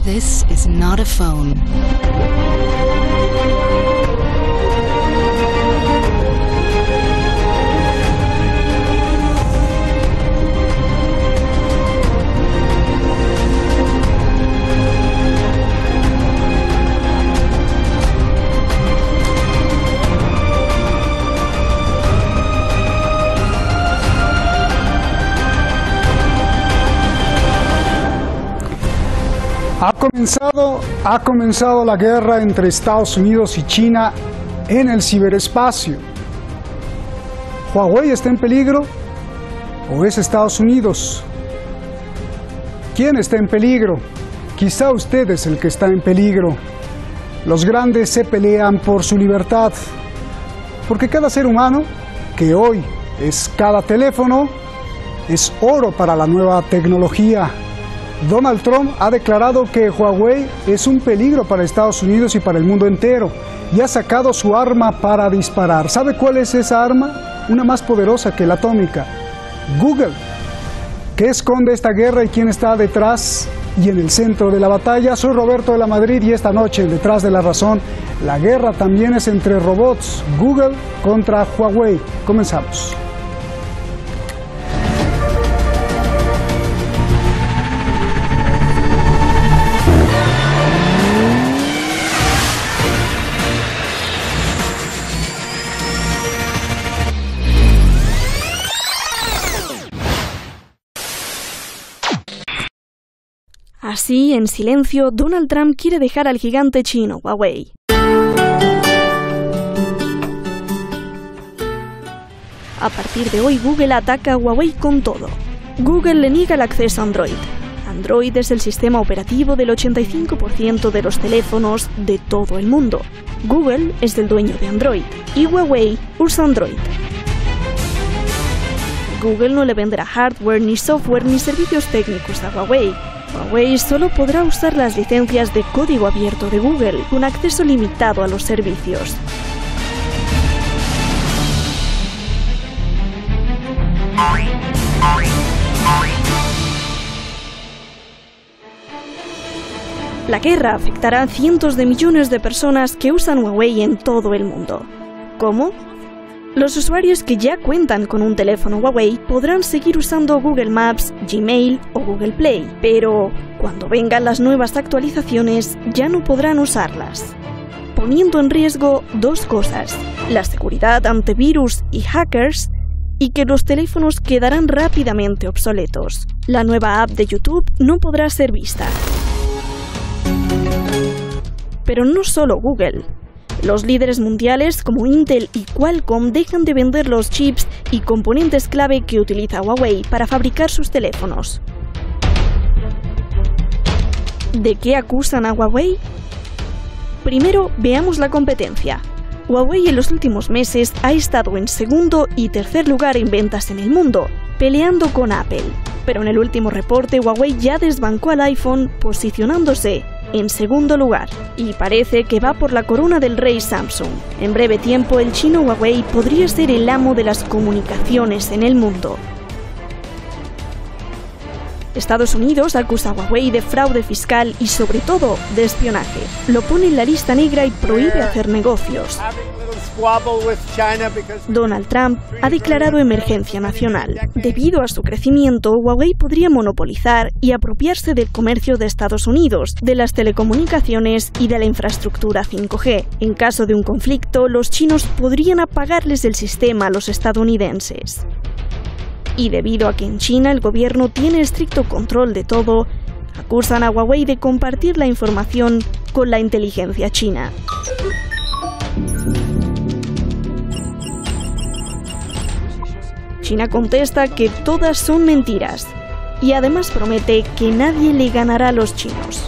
This is not a phone. Ha comenzado la guerra entre Estados Unidos y China en el ciberespacio. ¿Huawei está en peligro o es Estados Unidos? ¿Quién está en peligro? Quizá usted es el que está en peligro. Los grandes se pelean por su libertad, porque cada ser humano, que hoy es cada teléfono, es oro para la nueva tecnología. Donald Trump ha declarado que Huawei es un peligro para Estados Unidos y para el mundo entero y ha sacado su arma para disparar. ¿Sabe cuál es esa arma? Una más poderosa que la atómica. Google. ¿Qué esconde esta guerra y quién está detrás y en el centro de la batalla? Soy Roberto de la Madrid y esta noche en Detrás de la Razón, la guerra también es entre robots. Google contra Huawei. Comenzamos. Así, en silencio, Donald Trump quiere dejar al gigante chino Huawei. A partir de hoy, Google ataca a Huawei con todo. Google le niega el acceso a Android. Android es el sistema operativo del 85% de los teléfonos de todo el mundo. Google es el dueño de Android y Huawei usa Android. Google no le venderá hardware, ni software, ni servicios técnicos a Huawei. Huawei solo podrá usar las licencias de código abierto de Google, con acceso limitado a los servicios. La guerra afectará a cientos de millones de personas que usan Huawei en todo el mundo. ¿Cómo? Los usuarios que ya cuentan con un teléfono Huawei podrán seguir usando Google Maps, Gmail o Google Play, pero cuando vengan las nuevas actualizaciones ya no podrán usarlas, poniendo en riesgo dos cosas: la seguridad ante virus y hackers, y que los teléfonos quedarán rápidamente obsoletos. La nueva app de YouTube no podrá ser vista. Pero no solo Google. Los líderes mundiales como Intel y Qualcomm dejan de vender los chips y componentes clave que utiliza Huawei para fabricar sus teléfonos. ¿De qué acusan a Huawei? Primero, veamos la competencia. Huawei en los últimos meses ha estado en segundo y tercer lugar en ventas en el mundo, peleando con Apple. Pero en el último reporte, Huawei ya desbancó al iPhone, posicionándose en segundo lugar, y parece que va por la corona del rey Samsung. En breve tiempo, el chino Huawei podría ser el amo de las comunicaciones en el mundo. Estados Unidos acusa a Huawei de fraude fiscal y, sobre todo, de espionaje. Lo pone en la lista negra y prohíbe hacer negocios. Donald Trump ha declarado emergencia nacional. Debido a su crecimiento, Huawei podría monopolizar y apropiarse del comercio de Estados Unidos, de las telecomunicaciones y de la infraestructura 5G. En caso de un conflicto, los chinos podrían apagarles el sistema a los estadounidenses. Y debido a que en China el gobierno tiene estricto control de todo, acusan a Huawei de compartir la información con la inteligencia china. China contesta que todas son mentiras y además promete que nadie le ganará a los chinos.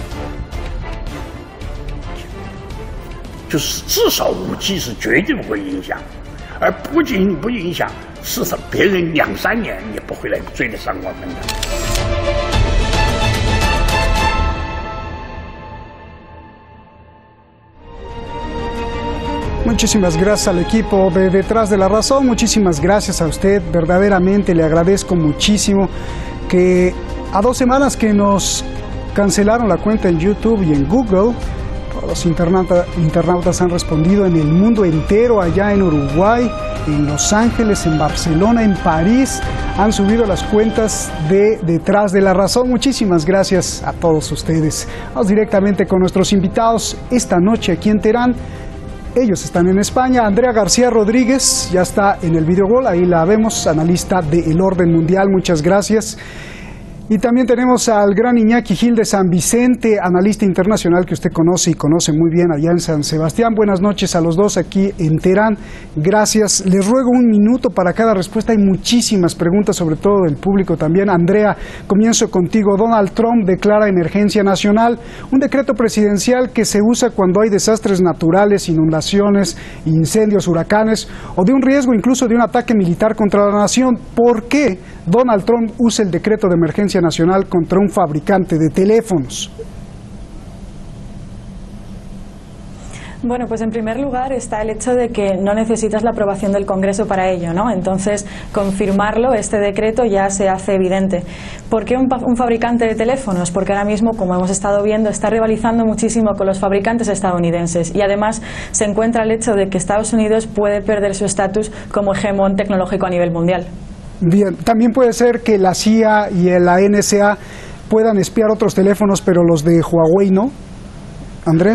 Muchísimas gracias al equipo de Detrás de la Razón, muchísimas gracias a usted, verdaderamente le agradezco muchísimo que a 2 semanas que nos cancelaron la cuenta en YouTube y en Google. Los internautas han respondido en el mundo entero, allá en Uruguay, en Los Ángeles, en Barcelona, en París. Han subido las cuentas de Detrás de la Razón. Muchísimas gracias a todos ustedes. Vamos directamente con nuestros invitados esta noche aquí en Teherán. Ellos están en España. Andrea García Rodríguez ya está en el videogol, ahí la vemos, analista de El Orden Mundial. Muchas gracias. Y también tenemos al gran Iñaki Gil de San Vicente, analista internacional que usted conoce y conoce muy bien allá en San Sebastián. Buenas noches a los dos aquí en Teherán. Gracias. Les ruego un minuto para cada respuesta. Hay muchísimas preguntas, sobre todo del público también. Andrea, comienzo contigo. Donald Trump declara emergencia nacional, un decreto presidencial que se usa cuando hay desastres naturales, inundaciones, incendios, huracanes o de un riesgo incluso de un ataque militar contra la nación. ¿Por qué Donald Trump usa el decreto de emergencia nacional contra un fabricante de teléfonos? Bueno, pues en primer lugar está el hecho de que no necesitas la aprobación del Congreso para ello, ¿no? Entonces, confirmarlo, este decreto ya se hace evidente. ¿Por qué un fabricante de teléfonos? Porque ahora mismo, como hemos estado viendo, está rivalizando muchísimo con los fabricantes estadounidenses y además se encuentra el hecho de que Estados Unidos puede perder su estatus como hegemón tecnológico a nivel mundial. Bien, también puede ser que la CIA y la NSA puedan espiar otros teléfonos, pero los de Huawei no. ¿André?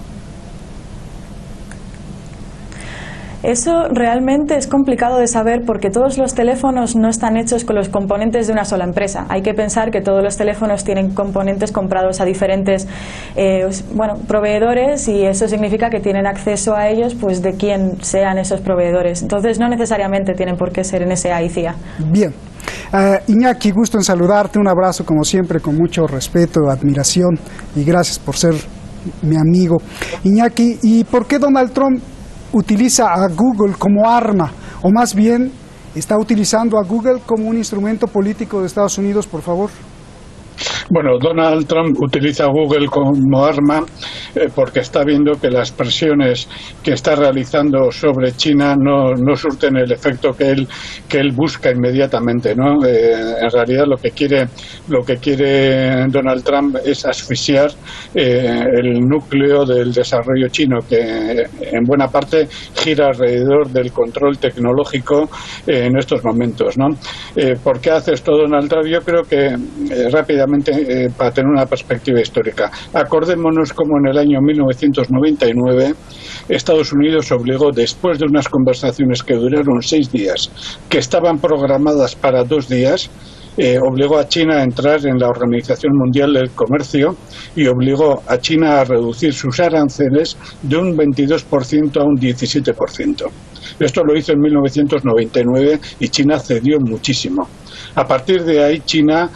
Eso realmente es complicado de saber porque todos los teléfonos no están hechos con los componentes de una sola empresa. Hay que pensar que todos los teléfonos tienen componentes comprados a diferentes proveedores y eso significa que tienen acceso a ellos pues de quién sean esos proveedores. Entonces no necesariamente tienen por qué ser NSA y CIA. Bien. Iñaki, gusto en saludarte. Un abrazo como siempre con mucho respeto, admiración y gracias por ser mi amigo. Iñaki, ¿y por qué Donald Trump utiliza a Google como arma, o más bien está utilizando a Google como un instrumento político de Estados Unidos, por favor? Bueno, Donald Trump utiliza Google como arma porque está viendo que las presiones que está realizando sobre China no surten el efecto que él busca inmediatamente, ¿no? En realidad lo que quiere Donald Trump es asfixiar el núcleo del desarrollo chino, que en buena parte gira alrededor del control tecnológico en estos momentos, ¿no? ¿Por qué hace esto Donald Trump? Yo creo que rápidamente, para tener una perspectiva histórica, acordémonos como en el año 1999 Estados Unidos obligó, después de unas conversaciones que duraron 6 días, que estaban programadas para 2 días, obligó a China a entrar en la Organización Mundial del Comercio y obligó a China a reducir sus aranceles de un 22% a un 17%. Esto lo hizo en 1999 y China cedió muchísimo. A partir de ahí China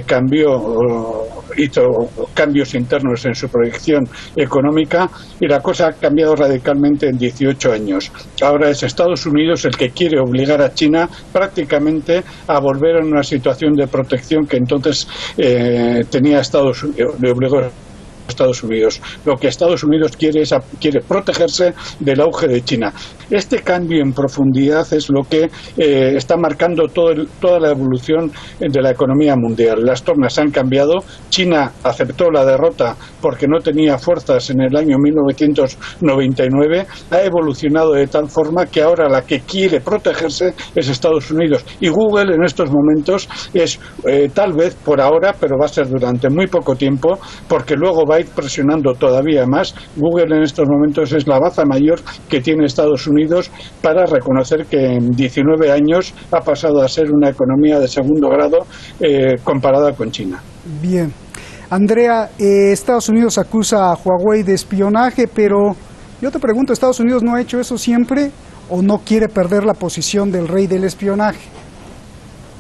hizo cambios internos en su proyección económica y la cosa ha cambiado radicalmente en 18 años. Ahora es Estados Unidos el que quiere obligar a China prácticamente a volver a una situación de protección que entonces tenía Estados Unidos, le obligó a Estados Unidos. Lo que Estados Unidos quiere protegerse del auge de China. Este cambio en profundidad es lo que está marcando toda la evolución de la economía mundial. Las tornas han cambiado. China aceptó la derrota porque no tenía fuerzas en el año 1999. Ha evolucionado de tal forma que ahora la que quiere protegerse es Estados Unidos. Y Google en estos momentos es tal vez por ahora, pero va a ser durante muy poco tiempo, porque luego va a ir presionando todavía más. Google en estos momentos es la baza mayor que tiene Estados Unidos para reconocer que en 19 años ha pasado a ser una economía de segundo grado comparada con China. Bien. Andrea, Estados Unidos acusa a Huawei de espionaje, pero yo te pregunto, ¿Estados Unidos no ha hecho eso siempre o no quiere perder la posición del rey del espionaje?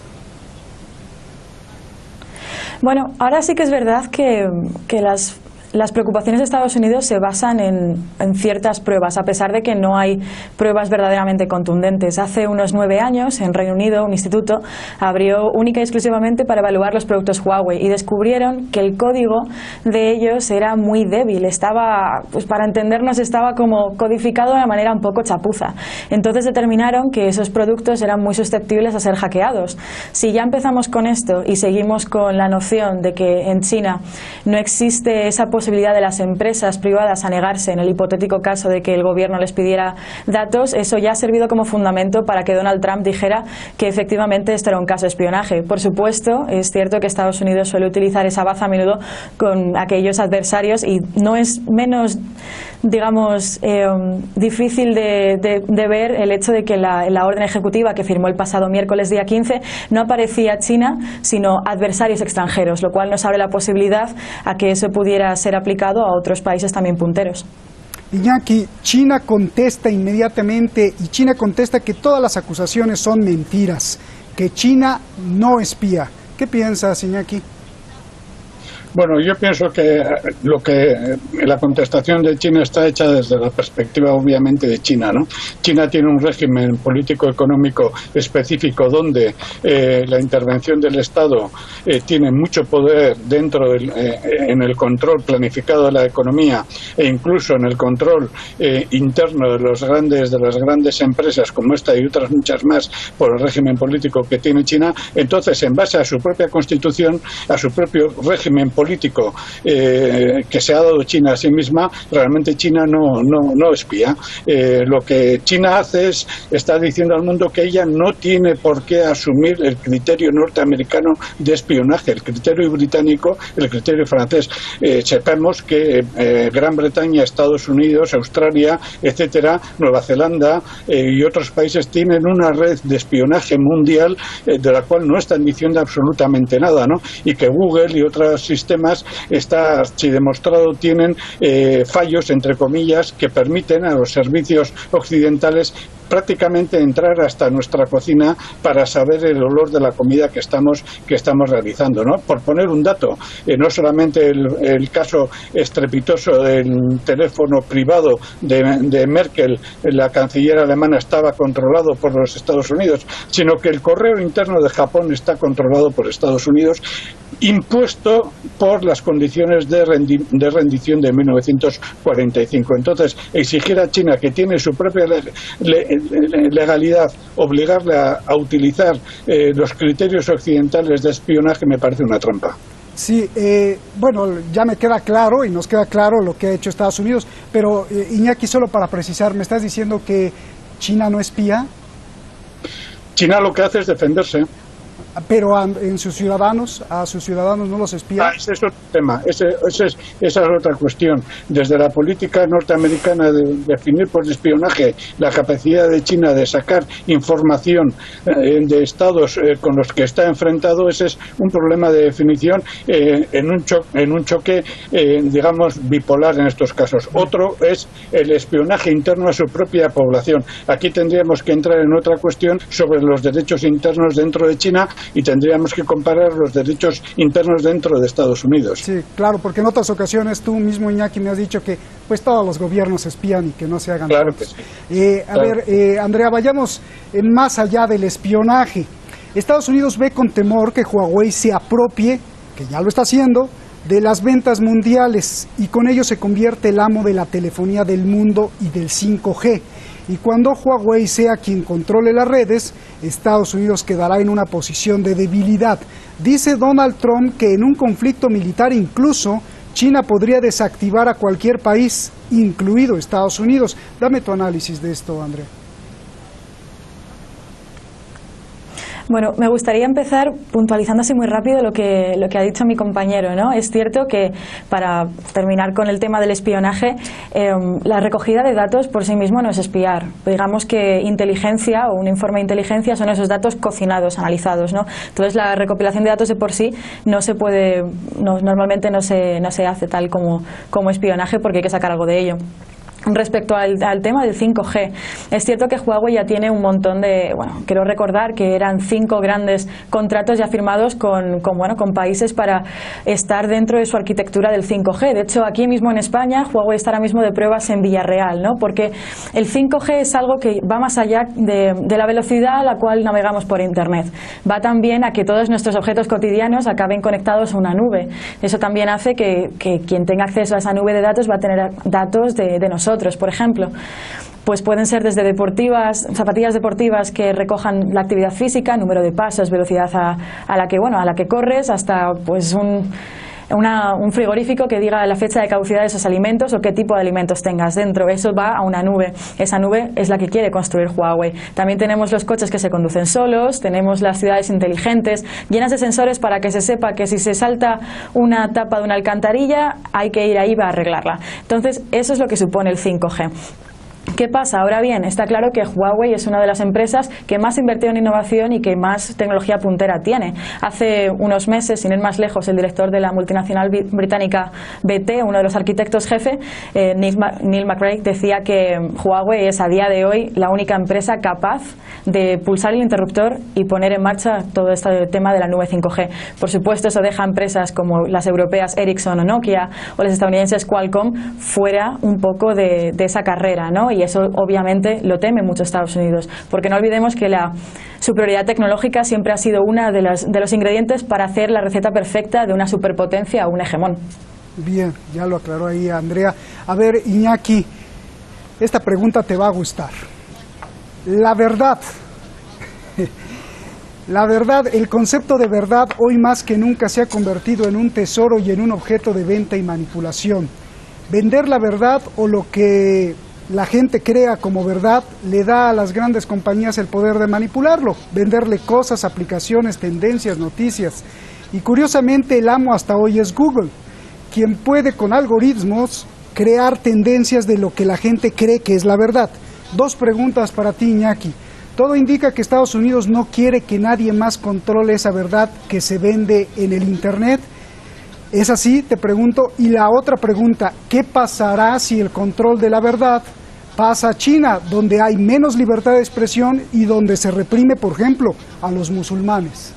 Bueno, ahora sí que es verdad que las preocupaciones de Estados Unidos se basan en ciertas pruebas, a pesar de que no hay pruebas verdaderamente contundentes. Hace unos 9 años, en Reino Unido, un instituto abrió única y exclusivamente para evaluar los productos Huawei y descubrieron que el código de ellos era muy débil. Estaba, pues para entendernos, estaba como codificado de una manera un poco chapuza. Entonces determinaron que esos productos eran muy susceptibles a ser hackeados. Si ya empezamos con esto y seguimos con la noción de que en China no existe esa posibilidad de las empresas privadas a negarse en el hipotético caso de que el gobierno les pidiera datos, eso ya ha servido como fundamento para que Donald Trump dijera que efectivamente esto era un caso de espionaje. Por supuesto, es cierto que Estados Unidos suele utilizar esa baza a menudo con aquellos adversarios y no es menos, digamos, difícil de ver el hecho de que la orden ejecutiva que firmó el pasado miércoles día 15 no aparecía China, sino adversarios extranjeros, lo cual nos abre la posibilidad a que eso pudiera ser aplicado a otros países también punteros. Iñaki, China contesta inmediatamente y China contesta que todas las acusaciones son mentiras, que China no espía. ¿Qué piensas, Iñaki? Bueno, yo pienso que la contestación de China está hecha desde la perspectiva obviamente de China, ¿no? China tiene un régimen político-económico específico donde la intervención del Estado tiene mucho poder dentro en el control planificado de la economía e incluso en el control interno de las grandes empresas como esta y otras muchas más por el régimen político que tiene China. Entonces, en base a su propia constitución, a su propio régimen político que se ha dado China a sí misma, realmente China no espía. Lo que China hace es, está diciendo al mundo que ella no tiene por qué asumir el criterio norteamericano de espionaje, el criterio británico, el criterio francés. Sepamos que Gran Bretaña, Estados Unidos, Australia, etcétera, Nueva Zelanda y otros países tienen una red de espionaje mundial de la cual no están diciendo absolutamente nada, ¿no? Y que Google y otros sistemas si demostrado tienen fallos entre comillas que permiten a los servicios occidentales prácticamente entrar hasta nuestra cocina para saber el olor de la comida que estamos realizando, ¿no? Por poner un dato, no solamente el caso estrepitoso del teléfono privado de Merkel, la canciller alemana, estaba controlado por los Estados Unidos, sino que el correo interno de Japón está controlado por Estados Unidos, impuesto por las condiciones de rendición de 1945. Entonces, exigir a China, que tiene su propia legalidad, obligarle a utilizar los criterios occidentales de espionaje me parece una trampa. Sí, bueno, ya me queda claro y nos queda claro lo que ha hecho Estados Unidos, pero Iñaki, solo para precisar, ¿me estás diciendo que China no espía? China lo que hace es defenderse. Pero a sus ciudadanos no los espía. Ese es otro tema, esa es otra cuestión. Desde la política norteamericana de definir por espionaje la capacidad de China de sacar información de estados con los que está enfrentado, ese es un problema de definición en un choque digamos bipolar en estos casos. Otro es el espionaje interno a su propia población. Aquí tendríamos que entrar en otra cuestión sobre los derechos internos dentro de China y tendríamos que comparar los derechos internos dentro de Estados Unidos. Sí, claro, porque en otras ocasiones tú mismo, Iñaki, me has dicho que pues todos los gobiernos espían y que no se hagan claro fotos. Que sí. Andrea, vayamos más allá del espionaje. Estados Unidos ve con temor que Huawei se apropie, que ya lo está haciendo, de las ventas mundiales y con ello se convierte el amo de la telefonía del mundo y del 5G. Y cuando Huawei sea quien controle las redes, Estados Unidos quedará en una posición de debilidad. Dice Donald Trump que en un conflicto militar incluso China podría desactivar a cualquier país, incluido Estados Unidos. Dame tu análisis de esto, Andrea. Bueno, me gustaría empezar puntualizando así muy rápido lo que ha dicho mi compañero, ¿no? Es cierto que, para terminar con el tema del espionaje, la recogida de datos por sí mismo no es espiar. Digamos que inteligencia o un informe de inteligencia son esos datos cocinados, analizados, ¿no? Entonces la recopilación de datos de por sí no se puede, normalmente no se hace tal como espionaje porque hay que sacar algo de ello. Respecto al tema del 5G, es cierto que Huawei ya tiene un montón de, quiero recordar que eran 5 grandes contratos ya firmados con países para estar dentro de su arquitectura del 5G. De hecho, aquí mismo en España, Huawei está ahora mismo de pruebas en Villarreal, ¿no? Porque el 5G es algo que va más allá de la velocidad a la cual navegamos por Internet. Va también a que todos nuestros objetos cotidianos acaben conectados a una nube. Eso también hace que quien tenga acceso a esa nube de datos va a tener datos de nosotros. Por ejemplo, pues pueden ser desde zapatillas deportivas que recojan la actividad física, número de pasos, velocidad a la que corres, hasta pues un frigorífico que diga la fecha de caducidad de esos alimentos o qué tipo de alimentos tengas dentro. Eso va a una nube. Esa nube es la que quiere construir Huawei. También tenemos los coches que se conducen solos, tenemos las ciudades inteligentes llenas de sensores para que se sepa que si se salta una tapa de una alcantarilla hay que ir ahí para arreglarla. Entonces, eso es lo que supone el 5G. ¿Qué pasa? Ahora bien, está claro que Huawei es una de las empresas que más ha invertido en innovación y que más tecnología puntera tiene. Hace unos meses, sin ir más lejos, el director de la multinacional británica BT, uno de los arquitectos jefe, Neil McRae, decía que Huawei es a día de hoy la única empresa capaz de pulsar el interruptor y poner en marcha todo este tema de la nube 5G. Por supuesto, eso deja a empresas como las europeas Ericsson o Nokia o las estadounidenses Qualcomm fuera un poco de esa carrera, ¿no? Y eso obviamente lo teme mucho Estados Unidos, porque no olvidemos que la superioridad tecnológica siempre ha sido uno de los ingredientes para hacer la receta perfecta de una superpotencia o un hegemón. Bien, ya lo aclaró ahí Andrea. A ver, Iñaki, esta pregunta te va a gustar. La verdad, el concepto de verdad hoy más que nunca se ha convertido en un tesoro y en un objeto de venta y manipulación. Vender la verdad o lo que la gente crea como verdad le da a las grandes compañías el poder de manipularlo, venderle cosas, aplicaciones, tendencias, noticias. Y curiosamente el amo hasta hoy es Google, quien puede con algoritmos crear tendencias de lo que la gente cree que es la verdad. 2 preguntas para ti, Iñaki. Todo indica que Estados Unidos no quiere que nadie más controle esa verdad que se vende en el Internet. ¿Es así? Te pregunto. Y la otra pregunta, ¿qué pasará si el control de la verdad pasa a China, donde hay menos libertad de expresión y donde se reprime, por ejemplo, a los musulmanes?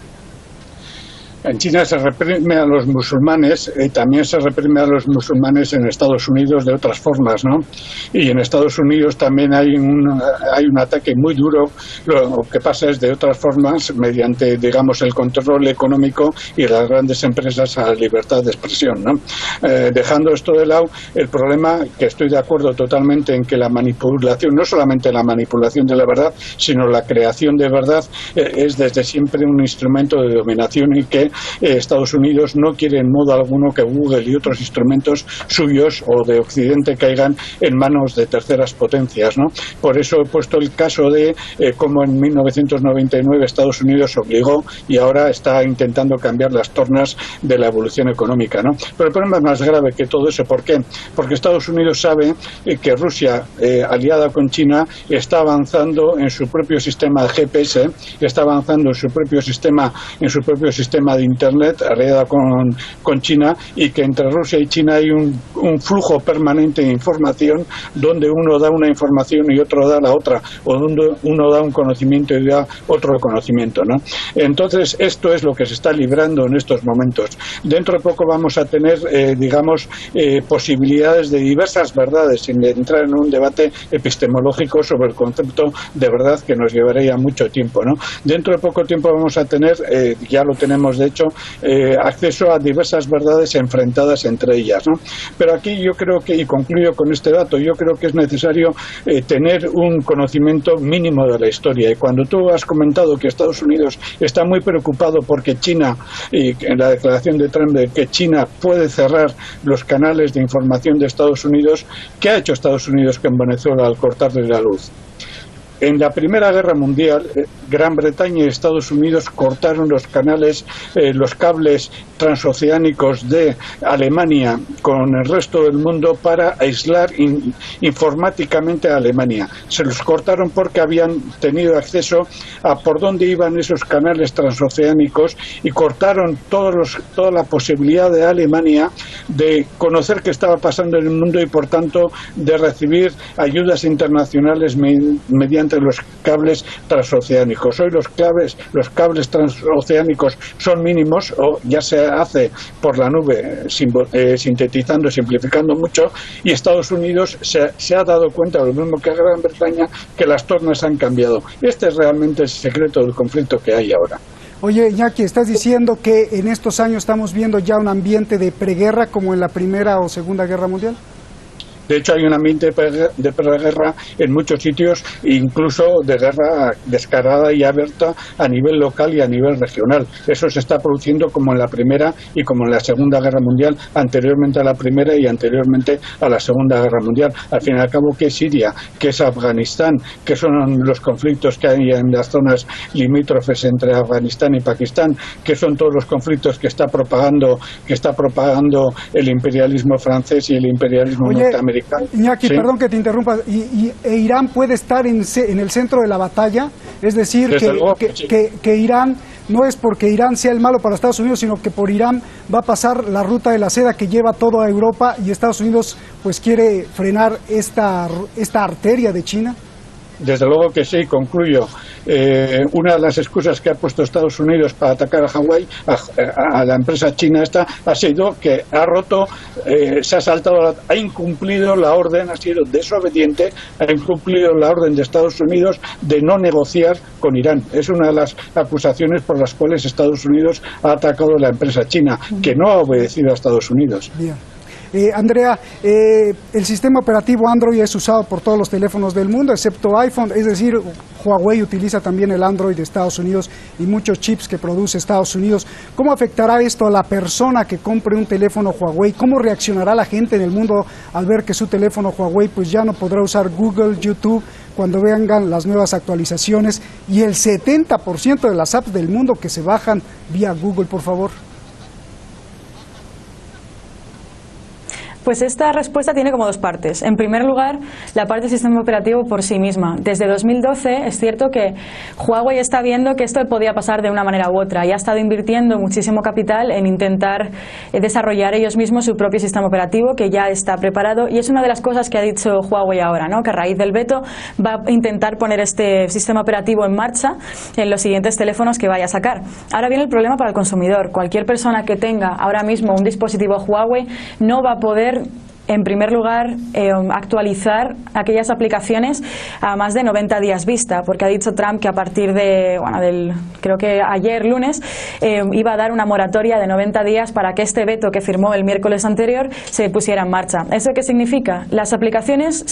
En China se reprime a los musulmanes, también se reprime a los musulmanes en Estados Unidos de otras formas, ¿no? Y en Estados Unidos también hay un ataque muy duro. Lo que pasa es de otras formas, mediante, digamos, el control económico y las grandes empresas a la libertad de expresión, ¿no? Dejando esto de lado, el problema, que estoy de acuerdo totalmente en que la manipulación, no solamente la manipulación de la verdad, sino la creación de verdad, es desde siempre un instrumento de dominación y que Estados Unidos no quiere en modo alguno que Google y otros instrumentos suyos o de Occidente caigan en manos de terceras potencias, ¿no? Por eso he puesto el caso de cómo en 1999 Estados Unidos obligó y ahora está intentando cambiar las tornas de la evolución económica, ¿no? Pero el problema es más grave que todo eso. ¿Por qué? Porque Estados Unidos sabe que Rusia, aliada con China, está avanzando en su propio sistema de GPS, está avanzando en su propio sistema de Internet, aliada con China, y que entre Rusia y China hay un flujo permanente de información donde uno da una información y otro da la otra, o donde uno da un conocimiento y da otro conocimiento, ¿no? Entonces, esto es lo que se está librando en estos momentos. Dentro de poco vamos a tener, posibilidades de diversas verdades, sin entrar en un debate epistemológico sobre el concepto de verdad que nos llevaría mucho tiempo, ¿no? Dentro de poco tiempo vamos a tener, ya lo tenemos de hecho, acceso a diversas verdades enfrentadas entre ellas, ¿no? Pero aquí yo creo que, y concluyo con este dato, yo creo que es necesario tener un conocimiento mínimo de la historia. Y cuando tú has comentado que Estados Unidos está muy preocupado porque China, y en la declaración de Trump de que China puede cerrar los canales de información de Estados Unidos, ¿qué ha hecho Estados Unidos con Venezuela al cortarle la luz? En la Primera Guerra Mundial, Gran Bretaña y Estados Unidos cortaron los cables transoceánicos de Alemania con el resto del mundo para aislar informáticamente a Alemania. Se los cortaron porque habían tenido acceso a por dónde iban esos canales transoceánicos y cortaron toda la posibilidad de Alemania de conocer qué estaba pasando en el mundo y, por tanto, de recibir ayudas internacionales mediante los cables transoceánicos. Hoy los cables transoceánicos son mínimos, o ya se hace por la nube, sintetizando, simplificando mucho, y Estados Unidos se ha dado cuenta, lo mismo que Gran Bretaña, que las tornas han cambiado. Este es realmente el secreto del conflicto que hay ahora. Oye, Iñaki, ¿estás diciendo que en estos años estamos viendo ya un ambiente de preguerra como en la Primera o Segunda Guerra Mundial? De hecho, hay un ambiente de preguerra en muchos sitios, incluso de guerra descarada y abierta a nivel local y a nivel regional. Eso se está produciendo como en la Primera y como en la Segunda Guerra Mundial, anteriormente a la Primera y anteriormente a la Segunda Guerra Mundial. Al fin y al cabo, ¿qué es Siria? ¿Qué es Afganistán? ¿Qué son los conflictos que hay en las zonas limítrofes entre Afganistán y Pakistán? ¿Qué son todos los conflictos que está propagando el imperialismo francés y el imperialismo norteamericano? Iñaki, ¿Sí? Perdón que te interrumpa, ¿e Irán puede estar en el centro de la batalla? Es decir, que Irán no es porque Irán sea el malo para Estados Unidos, sino que por Irán va a pasar la ruta de la seda que lleva toda Europa y Estados Unidos pues quiere frenar esta arteria de China. Desde luego que sí, concluyo. Una de las excusas que ha puesto Estados Unidos para atacar a Hawái, a la empresa china esta, ha sido que ha roto, se ha saltado, ha incumplido la orden, ha sido desobediente, ha incumplido la orden de Estados Unidos de no negociar con Irán. Es una de las acusaciones por las cuales Estados Unidos ha atacado a la empresa china, que no ha obedecido a Estados Unidos. Bien. Andrea, el sistema operativo Android es usado por todos los teléfonos del mundo, excepto iPhone, es decir, Huawei utiliza también el Android de Estados Unidos y muchos chips que produce Estados Unidos. ¿Cómo afectará esto a la persona que compre un teléfono Huawei? ¿Cómo reaccionará la gente en el mundo al ver que su teléfono Huawei pues ya no podrá usar Google, YouTube, cuando vengan las nuevas actualizaciones y el 70% de las apps del mundo que se bajan vía Google, por favor? Pues esta respuesta tiene como dos partes. En primer lugar, la parte del sistema operativo por sí misma. Desde 2012 es cierto que Huawei está viendo que esto podía pasar de una manera u otra y ha estado invirtiendo muchísimo capital en intentar desarrollar ellos mismos su propio sistema operativo, que ya está preparado, y es una de las cosas que ha dicho Huawei ahora, ¿no? Que a raíz del veto va a intentar poner este sistema operativo en marcha en los siguientes teléfonos que vaya a sacar. Ahora viene el problema para el consumidor. Cualquier persona que tenga ahora mismo un dispositivo Huawei no va a poder, en primer lugar, actualizar aquellas aplicaciones a más de 90 días vista, porque ha dicho Trump que a partir de, creo que ayer lunes, iba a dar una moratoria de 90 días para que este veto que firmó el miércoles anterior se pusiera en marcha. ¿Eso qué significa? Las aplicaciones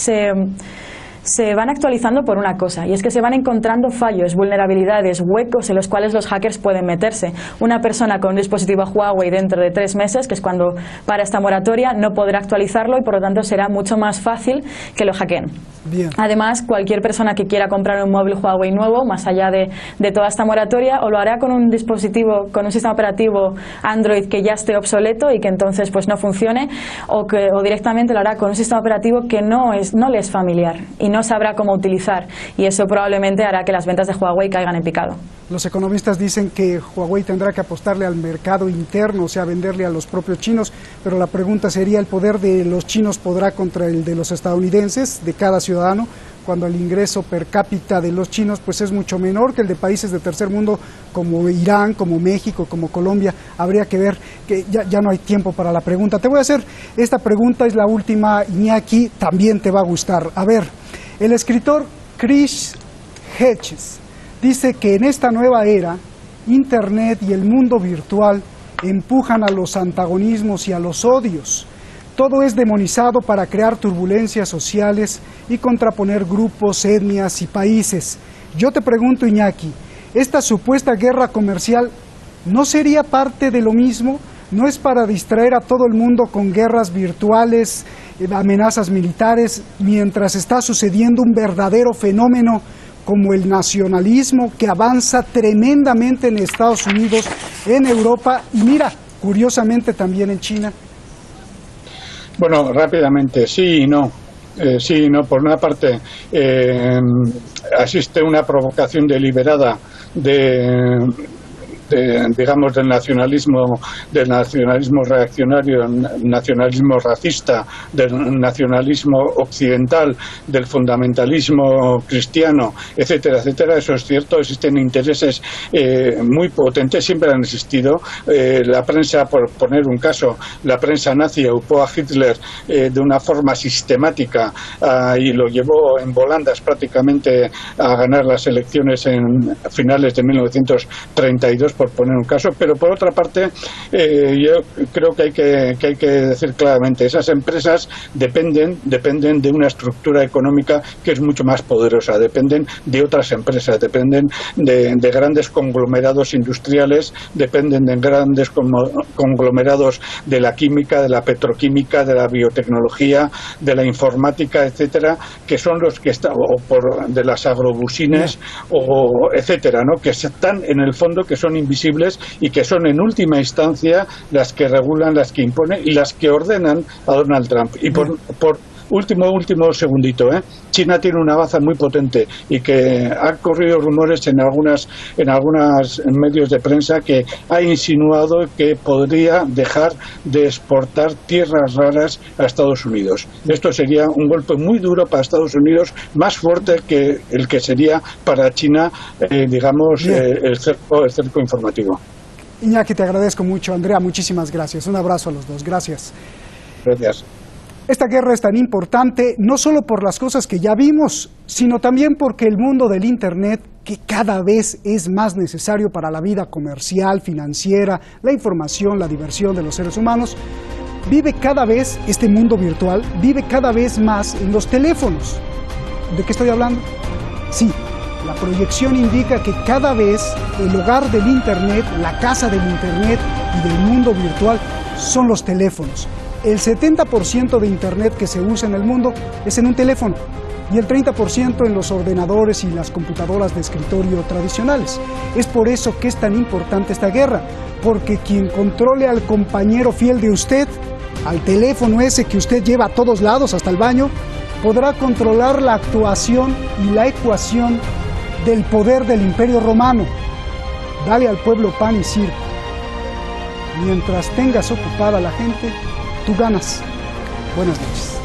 se van actualizando por una cosa, y es que se van encontrando fallos, vulnerabilidades, huecos en los cuales los hackers pueden meterse. Una persona con un dispositivo Huawei dentro de 3 meses, que es cuando para esta moratoria, no podrá actualizarlo y por lo tanto será mucho más fácil que lo hackeen. Bien. Además, cualquier persona que quiera comprar un móvil Huawei nuevo, más allá de toda esta moratoria, o lo hará con un dispositivo, con un sistema operativo Android que ya esté obsoleto y que entonces pues no funcione, o directamente lo hará con un sistema operativo que no le es familiar y no sabrá cómo utilizar, y eso probablemente hará que las ventas de Huawei caigan en picado. Los economistas dicen que Huawei tendrá que apostarle al mercado interno, o sea, venderle a los propios chinos, pero la pregunta sería, ¿el poder de los chinos podrá contra el de los estadounidenses, de cada ciudadano, cuando el ingreso per cápita de los chinos pues es mucho menor que el de países de tercer mundo como Irán, como México, como Colombia? Habría que ver, que ya no hay tiempo para la pregunta. Te voy a hacer esta pregunta, es la última, Iñaki, también te va a gustar. A ver, el escritor Chris Hedges dice que en esta nueva era, Internet y el mundo virtual empujan a los antagonismos y a los odios. Todo es demonizado para crear turbulencias sociales y contraponer grupos, etnias y países. Yo te pregunto, Iñaki, ¿esta supuesta guerra comercial no sería parte de lo mismo? ¿No es para distraer a todo el mundo con guerras virtuales, amenazas militares, mientras está sucediendo un verdadero fenómeno como el nacionalismo que avanza tremendamente en Estados Unidos, en Europa y mira, curiosamente también en China? Bueno, rápidamente, sí y no. Sí y no. Por una parte, asiste una provocación deliberada digamos, del nacionalismo reaccionario, nacionalismo racista, del nacionalismo occidental, del fundamentalismo cristiano, etcétera, etcétera. Eso es cierto, existen intereses muy potentes, siempre han existido. La prensa, por poner un caso, la prensa nazi ocupó a Hitler de una forma sistemática y lo llevó en volandas prácticamente a ganar las elecciones en finales de 1932, por poner un caso. Pero por otra parte, yo creo que hay que decir claramente, esas empresas dependen de una estructura económica que es mucho más poderosa, dependen de otras empresas, dependen de grandes conglomerados industriales, dependen de grandes conglomerados de la química, de la petroquímica, de la biotecnología, de la informática, etcétera, que son los que están, de las agrobusines, o etcétera, ¿no? Que están en el fondo, que son invisibles y que son en última instancia las que regulan, las que imponen y las que ordenan a Donald Trump. Y por último segundito, China tiene una baza muy potente y que ha corrido rumores en algunas medios de prensa que ha insinuado que podría dejar de exportar tierras raras a Estados Unidos. Esto sería un golpe muy duro para Estados Unidos, más fuerte que el que sería para China, digamos, el cerco informativo. Iñaki, te agradezco mucho. Andrea, muchísimas gracias. Un abrazo a los dos. Gracias. Gracias. Esta guerra es tan importante no solo por las cosas que ya vimos, sino también porque el mundo del Internet, que cada vez es más necesario para la vida comercial, financiera, la información, la diversión de los seres humanos, este mundo virtual vive cada vez más en los teléfonos. ¿De qué estoy hablando? Sí, la proyección indica que cada vez el hogar del Internet, la casa del Internet y del mundo virtual son los teléfonos. El 70% de Internet que se usa en el mundo es en un teléfono y el 30% en los ordenadores y las computadoras de escritorio tradicionales. Es por eso que es tan importante esta guerra, porque quien controle al compañero fiel de usted, al teléfono ese que usted lleva a todos lados, hasta el baño, podrá controlar la actuación y la ecuación del poder del Imperio Romano. Dale al pueblo pan y circo. Mientras tengas ocupada a la gente, tú ganas. Buenas noches.